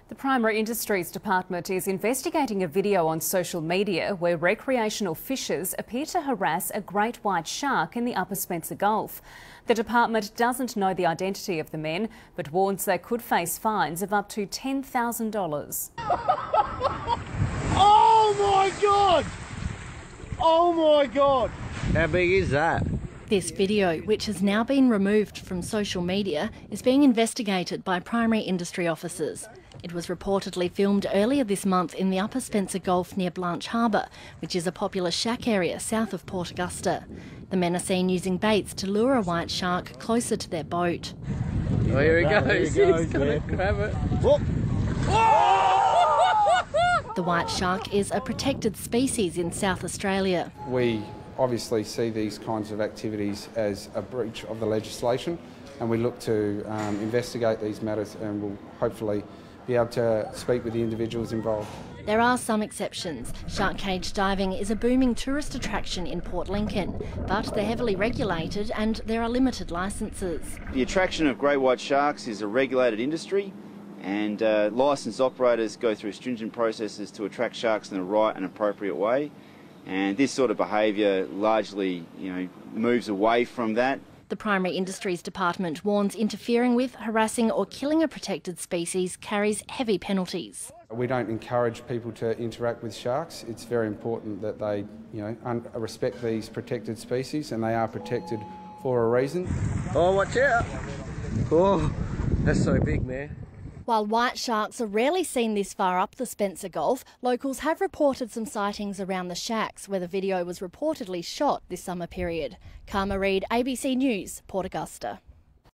The Primary Industries Department is investigating a video on social media where recreational fishers appear to harass a great white shark in the Upper Spencer Gulf. The department doesn't know the identity of the men, but warns they could face fines of up to $10,000. Oh my God! Oh my God! How big is that? This video, which has now been removed from social media, is being investigated by primary industry officers. It was reportedly filmed earlier this month in the Upper Spencer Gulf near Blanche Harbour, which is a popular shack area south of Port Augusta. The men are seen using baits to lure a white shark closer to their boat. Oh, here he goes. He's going to grab it. Whoop. The white shark is a protected species in South Australia. We obviously see these kinds of activities as a breach of the legislation, and we look to investigate these matters, and we'll hopefully be able to speak with the individuals involved. There are some exceptions. Shark cage diving is a booming tourist attraction in Port Lincoln, but they're heavily regulated and there are limited licences. The attraction of great white sharks is a regulated industry, and licensed operators go through stringent processes to attract sharks in the right and appropriate way. And this sort of behaviour largely, moves away from that. The Primary Industries Department warns interfering with, harassing or killing a protected species carries heavy penalties. We don't encourage people to interact with sharks. It's very important that they, respect these protected species, and they are protected for a reason. Oh, watch out! Oh, that's so big, man. While white sharks are rarely seen this far up the Spencer Gulf, locals have reported some sightings around the shacks where the video was reportedly shot this summer period. Karma Reid, ABC News, Port Augusta.